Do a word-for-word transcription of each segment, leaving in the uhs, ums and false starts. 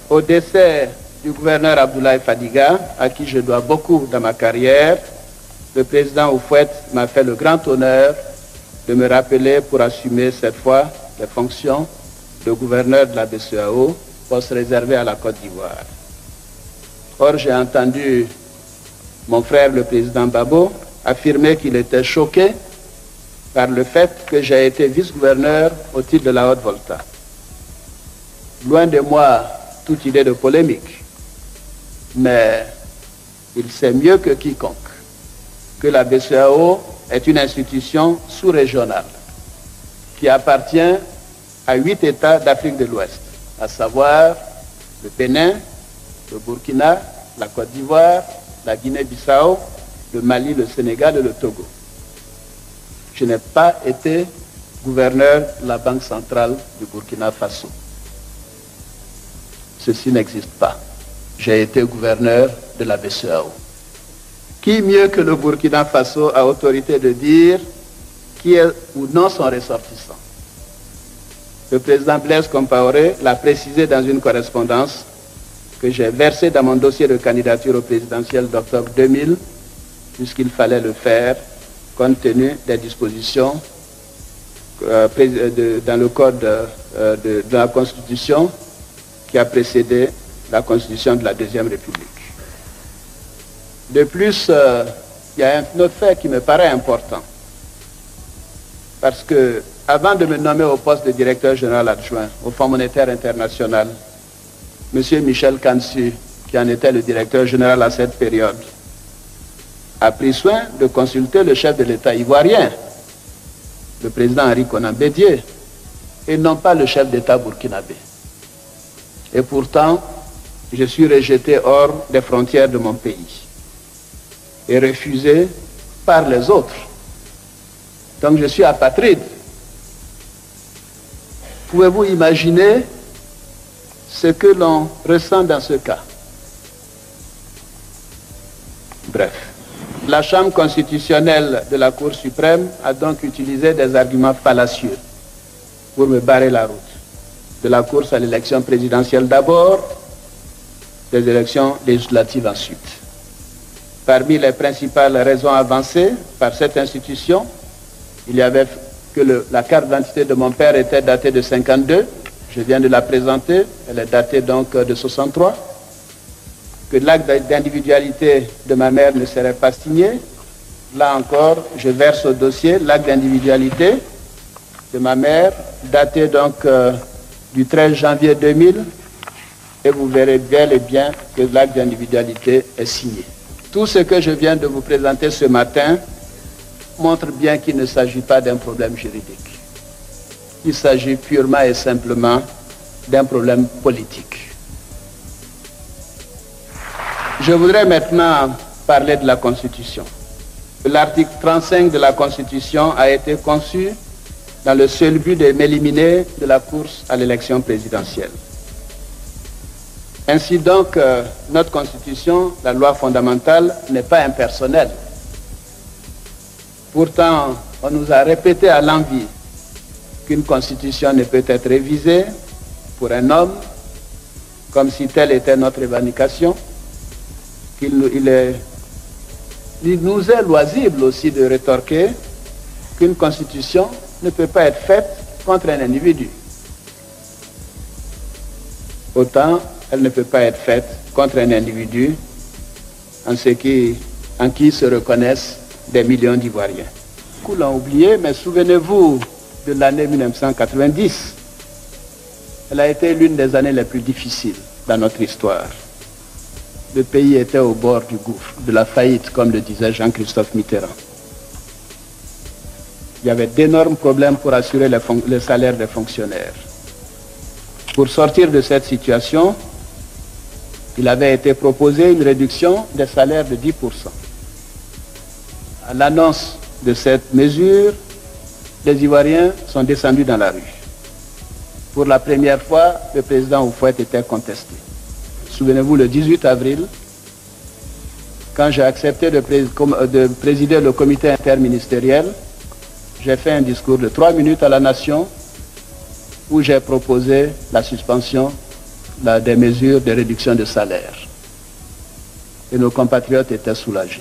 Au décès du gouverneur Abdoulaye Fadiga, à qui je dois beaucoup dans ma carrière, le président Houphouët m'a fait le grand honneur de me rappeler pour assumer cette fois les fonctions de gouverneur de la B C E A O, poste réservé à la Côte d'Ivoire. Or, j'ai entendu mon frère, le président Babo, affirmer qu'il était choqué par le fait que j'ai été vice-gouverneur au titre de la Haute-Volta. Loin de moi toute idée de polémique, mais il sait mieux que quiconque que la B C E A O est une institution sous-régionale qui appartient à huit États d'Afrique de l'Ouest, à savoir le Bénin, le Burkina, la Côte d'Ivoire, la Guinée-Bissau, le Mali, le Sénégal et le Togo. Je n'ai pas été gouverneur de la Banque centrale du Burkina Faso. Ceci n'existe pas. J'ai été gouverneur de la B C E A O. Qui mieux que le Burkina Faso a autorité de dire qui est ou non son ressortissant? Le président Blaise Compaoré l'a précisé dans une correspondance que j'ai versée dans mon dossier de candidature au présidentiel d'octobre deux mille, puisqu'il fallait le faire compte tenu des dispositions euh, de, dans le code euh, de, de la Constitution qui a précédé la Constitution de la Deuxième République. De plus, euh, il y a un autre fait qui me paraît important. Parce que, avant de me nommer au poste de directeur général adjoint au Fonds monétaire international, M. Michel Kansu, qui en était le directeur général à cette période, a pris soin de consulter le chef de l'État ivoirien, le président Henri Konan Bédié, et non pas le chef d'État burkinabé. Et pourtant, je suis rejeté hors des frontières de mon pays et refusé par les autres. Donc je suis apatride. Pouvez-vous imaginer ce que l'on ressent dans ce cas? Bref, la Chambre constitutionnelle de la Cour suprême a donc utilisé des arguments fallacieux pour me barrer la route. De la course à l'élection présidentielle d'abord, des élections législatives ensuite. Parmi les principales raisons avancées par cette institution, il y avait que le, la carte d'identité de mon père était datée de cinquante-deux, je viens de la présenter, elle est datée donc de soixante-trois, que l'acte d'individualité de ma mère ne serait pas signé. Là encore, je verse au dossier l'acte d'individualité de ma mère, daté donc euh, du treize janvier deux mille, et vous verrez bel et bien que l'acte d'individualité est signé. Tout ce que je viens de vous présenter ce matin montre bien qu'il ne s'agit pas d'un problème juridique. Il s'agit purement et simplement d'un problème politique. Je voudrais maintenant parler de la Constitution. L'article trente-cinq de la Constitution a été conçu dans le seul but de m'éliminer de la course à l'élection présidentielle. Ainsi donc, euh, notre Constitution, la loi fondamentale, n'est pas impersonnelle. Pourtant, on nous a répété à l'envi qu'une Constitution ne peut être révisée pour un homme, comme si telle était notre revendication, qu'il il est, il nous est loisible aussi de rétorquer qu'une Constitution ne peut pas être faite contre un individu. Autant, elle ne peut pas être faite contre un individu en, ce qui, en qui se reconnaissent des millions d'Ivoiriens. Beaucoup l'ont oublié, mais souvenez-vous de l'année mille neuf cent quatre-vingt-dix. Elle a été l'une des années les plus difficiles dans notre histoire. Le pays était au bord du gouffre, de la faillite, comme le disait Jean-Christophe Mitterrand. Il y avait d'énormes problèmes pour assurer les, les salaires des fonctionnaires. Pour sortir de cette situation, il avait été proposé une réduction des salaires de dix pour cent. À l'annonce de cette mesure, les Ivoiriens sont descendus dans la rue. Pour la première fois, le président Houphouët était contesté. Souvenez-vous, le dix-huit avril, quand j'ai accepté de, pré de présider le comité interministériel, j'ai fait un discours de trois minutes à la nation où j'ai proposé la suspension là, des mesures de réduction de salaire. Et nos compatriotes étaient soulagés.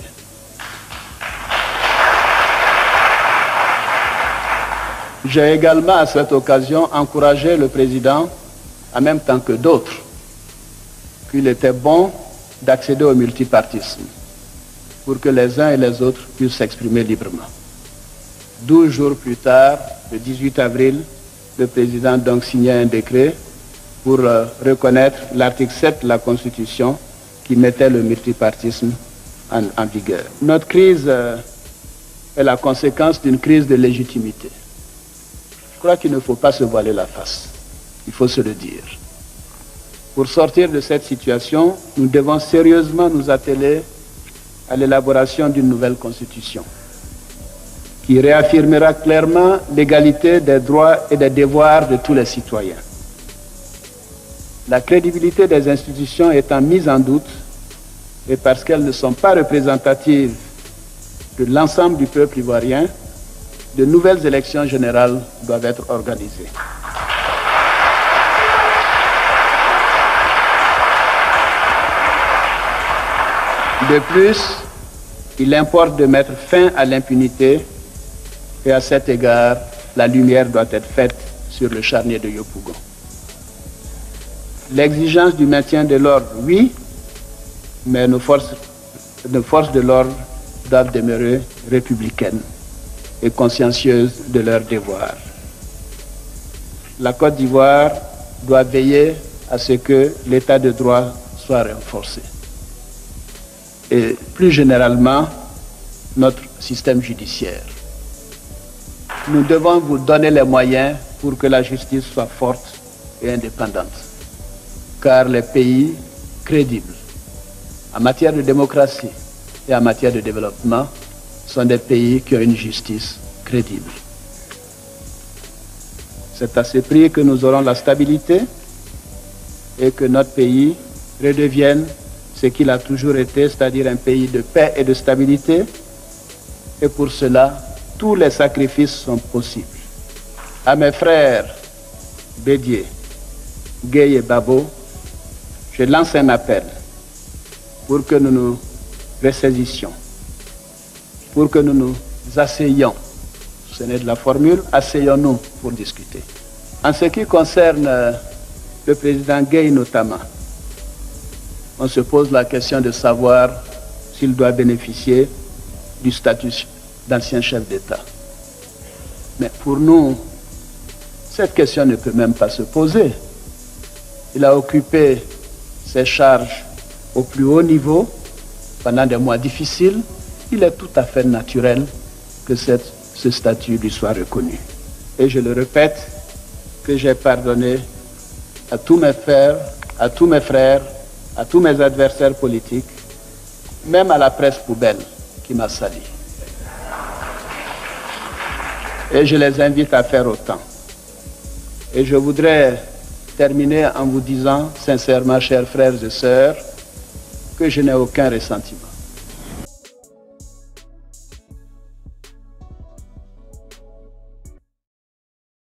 J'ai également à cette occasion encouragé le président, en même temps que d'autres, qu'il était bon d'accéder au multipartisme pour que les uns et les autres puissent s'exprimer librement. Douze jours plus tard, le dix-huit avril, le président donc signait un décret pour euh, reconnaître l'article sept de la Constitution qui mettait le multipartisme en, en vigueur. Notre crise euh, est la conséquence d'une crise de légitimité. Je crois qu'il ne faut pas se voiler la face, il faut se le dire. Pour sortir de cette situation, nous devons sérieusement nous atteler à l'élaboration d'une nouvelle constitution qui réaffirmera clairement l'égalité des droits et des devoirs de tous les citoyens. La crédibilité des institutions étant mise en doute et parce qu'elles ne sont pas représentatives de l'ensemble du peuple ivoirien, de nouvelles élections générales doivent être organisées. De plus, il importe de mettre fin à l'impunité et à cet égard, la lumière doit être faite sur le charnier de Yopougon. L'exigence du maintien de l'ordre, oui, mais nos forces, nos forces de l'ordre doivent demeurer républicaines et consciencieuses de leurs devoirs. La Côte d'Ivoire doit veiller à ce que l'état de droit soit renforcé. Et plus généralement, notre système judiciaire. Nous devons vous donner les moyens pour que la justice soit forte et indépendante. Car les pays crédibles en matière de démocratie et en matière de développement sont des pays qui ont une justice crédible. C'est à ce prix que nous aurons la stabilité et que notre pays redevienne ce qu'il a toujours été, c'est-à-dire un pays de paix et de stabilité. Et pour cela, tous les sacrifices sont possibles. À mes frères Bédié, Gueye et Babo, je lance un appel pour que nous nous ressaisissions, pour que nous nous asseyions. Ce n'est de la formule, asseyons-nous pour discuter. En ce qui concerne le président Gueye notamment, on se pose la question de savoir s'il doit bénéficier du statut d'ancien chef d'État. Mais pour nous, cette question ne peut même pas se poser. Il a occupé ses charges au plus haut niveau pendant des mois difficiles. Il est tout à fait naturel que cette, ce statut lui soit reconnu. Et je le répète, que j'ai pardonné à tous mes frères, à tous mes frères, à tous mes adversaires politiques, même à la presse poubelle qui m'a sali. Et je les invite à faire autant. Et je voudrais terminer en vous disant sincèrement, chers frères et sœurs, que je n'ai aucun ressentiment.